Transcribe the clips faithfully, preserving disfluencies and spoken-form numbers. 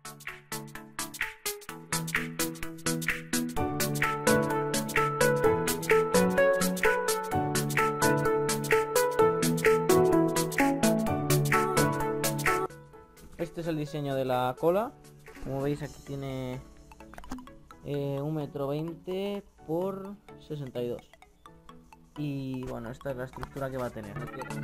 Este es el diseño de la cola. Como veis, aquí tiene eh, un metro veinte por sesenta y dos. Y bueno, esta es la estructura que va a tener.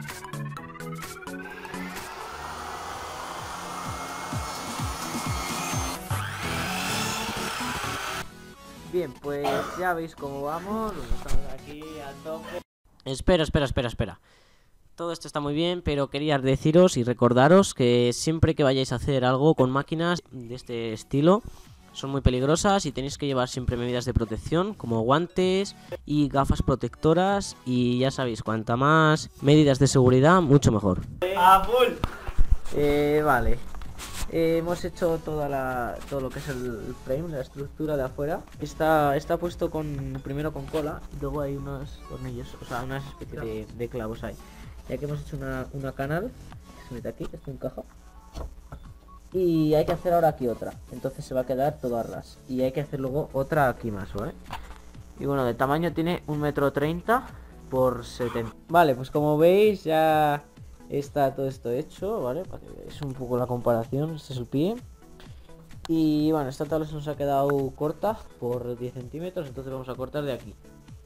Bien, pues ya veis cómo vamos. Estamos aquí a tope. Espera, espera, espera, espera. Todo esto está muy bien, pero quería deciros y recordaros que siempre que vayáis a hacer algo con máquinas de este estilo, son muy peligrosas y tenéis que llevar siempre medidas de protección, como guantes y gafas protectoras. Y ya sabéis, cuanta más medidas de seguridad, mucho mejor. ¡A full! Eh, vale. Eh, hemos hecho toda la, todo lo que es el frame, la estructura de afuera. Está, está puesto con primero con cola, y luego hay unos tornillos, o sea, unas especies de, de clavos ahí. Ya que hemos hecho una, una canal, que se mete aquí, esto encaja. Y hay que hacer ahora aquí otra, entonces se va a quedar todo a ras. Y hay que hacer luego otra aquí más, ¿vale? Y bueno, de tamaño tiene un metro treinta por setenta. Vale, pues como veis ya está todo esto hecho, ¿vale? Para que veáis un poco la comparación. Este es el pie. Y bueno, esta tabla se nos ha quedado corta por diez centímetros, entonces vamos a cortar de aquí.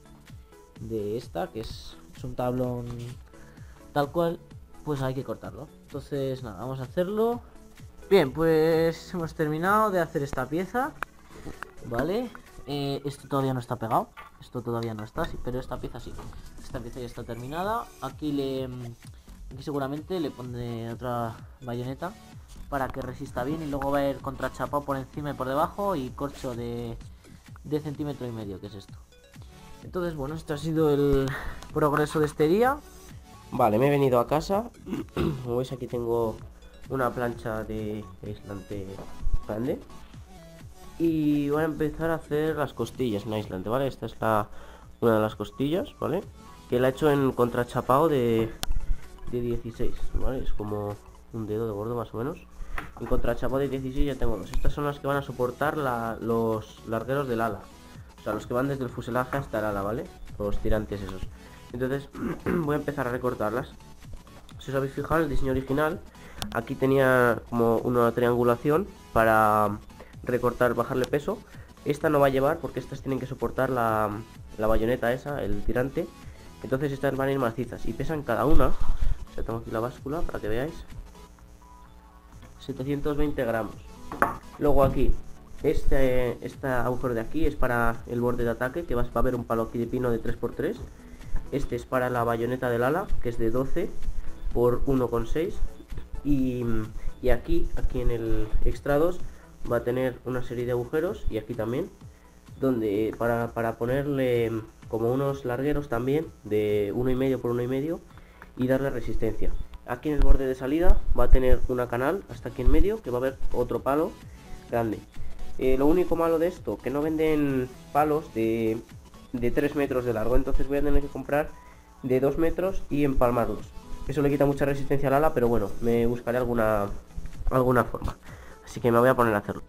De esta, que es, es un tablón tal cual, pues hay que cortarlo. Entonces nada, vamos a hacerlo. Bien, pues hemos terminado de hacer esta pieza, ¿vale? Eh, esto todavía no está pegado, esto todavía no está, sí, pero esta pieza sí. Esta pieza ya está terminada. Aquí le, aquí seguramente le pondré otra bayoneta para que resista bien, y luego va a ir contrachapado por encima y por debajo, y corcho de, de centímetro y medio, que es esto. Entonces bueno, esto ha sido el progreso de este día. Vale, me he venido a casa. Como veis, aquí tengo una plancha de aislante grande. Y voy a empezar a hacer las costillas en aislante, ¿vale? Esta es la, una de las costillas, ¿vale? Que la he hecho en contrachapado de, de dieciséis, ¿vale? Es como un dedo de gordo más o menos. En contrachapado de dieciséis ya tengo dos. Estas son las que van a soportar la, los largueros del ala. O sea, los que van desde el fuselaje hasta el ala, ¿vale? Los tirantes esos. Entonces voy a empezar a recortarlas. Si os habéis fijado, el diseño original, aquí tenía como una triangulación para recortar, bajarle peso. Esta no va a llevar porque estas tienen que soportar la, la bayoneta esa, el tirante. Entonces estas van a ir macizas y pesan cada una. O sea, tengo aquí la báscula para que veáis. setecientos veinte gramos. Luego aquí, este, este agujero de aquí es para el borde de ataque, que va a haber un palo aquí de pino de tres por tres. Este es para la bayoneta del ala, que es de doce por uno coma seis. Y, y aquí, aquí en el extra dos va a tener una serie de agujeros, y aquí también, donde para, para ponerle como unos largueros también de uno y medio por uno y medio y darle resistencia. Aquí en el borde de salida va a tener una canal hasta aquí en medio, que va a haber otro palo grande. Eh, lo único malo de esto, que no venden palos de, de tres metros de largo, entonces voy a tener que comprar de dos metros y empalmarlos. Eso le quita mucha resistencia al ala, pero bueno, me buscaré alguna, alguna forma. Así que me voy a poner a hacerlo.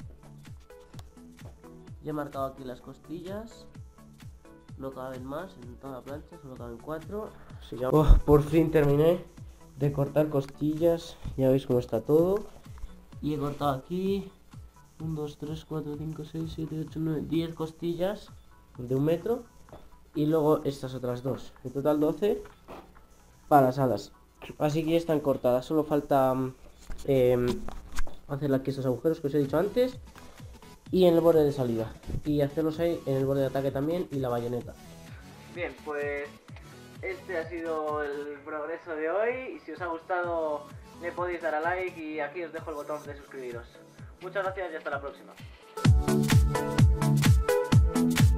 Ya he marcado aquí las costillas. No caben más en toda la plancha, solo caben cuatro. Así que... oh, por fin terminé de cortar costillas. Ya veis cómo está todo. Y he cortado aquí uno, dos, tres, cuatro, cinco, seis, siete, ocho, nueve, diez costillas de un metro. Y luego estas otras dos. En total doce para las alas. Así que ya están cortadas. Solo falta eh, hacer aquí estos agujeros que os he dicho antes. Y en el borde de salida. Y hacerlos ahí en el borde de ataque también. Y la bayoneta. Bien, pues este ha sido el progreso de hoy. Y si os ha gustado, le podéis dar a like. Y aquí os dejo el botón de suscribiros. Muchas gracias y hasta la próxima.